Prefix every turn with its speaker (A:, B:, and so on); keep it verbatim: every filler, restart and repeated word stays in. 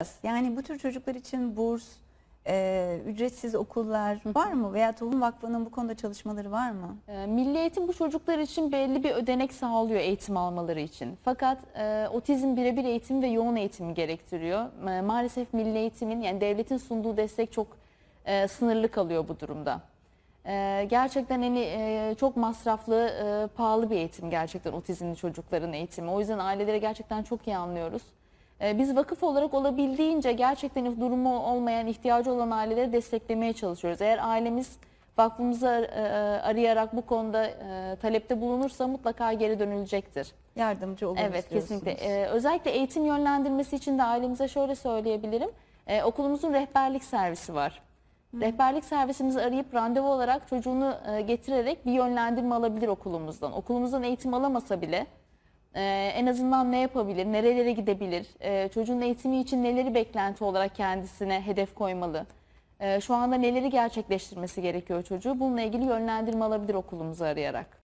A: Yani bu tür çocuklar için burs, e, ücretsiz okullar var mı? Veya Tohum Vakfı'nın bu konuda çalışmaları var mı?
B: E, Milli Eğitim bu çocuklar için belli bir ödenek sağlıyor eğitim almaları için. Fakat e, otizm birebir eğitim ve yoğun eğitimi gerektiriyor. E, maalesef Milli Eğitim'in, yani devletin sunduğu destek çok e, sınırlı kalıyor bu durumda. E, gerçekten hani e, çok masraflı, e, pahalı bir eğitim gerçekten otizmli çocukların eğitimi. O yüzden ailelere gerçekten çok iyi anlıyoruz. E, biz vakıf olarak olabildiğince gerçekten durumu olmayan, ihtiyacı olan aileleri desteklemeye çalışıyoruz. Eğer ailemiz vakfımızı e, arayarak bu konuda e, talepte bulunursa mutlaka geri dönülecektir.
A: Yardımcı olur
B: Evet,
A: istiyorsunuz.
B: kesinlikle. Ee, özellikle eğitim yönlendirmesi için de ailemize şöyle söyleyebilirim. Ee, okulumuzun rehberlik servisi var. Hı. Rehberlik servisimizi arayıp randevu olarak çocuğunu e, getirerek bir yönlendirme alabilir okulumuzdan. Okulumuzdan eğitim alamasa bile e, en azından ne yapabilir, nerelere gidebilir, e, çocuğun eğitimi için neleri beklenti olarak kendisine hedef koymalı, e, şu anda neleri gerçekleştirmesi gerekiyor çocuğu, bununla ilgili yönlendirme alabilir okulumuzu arayarak.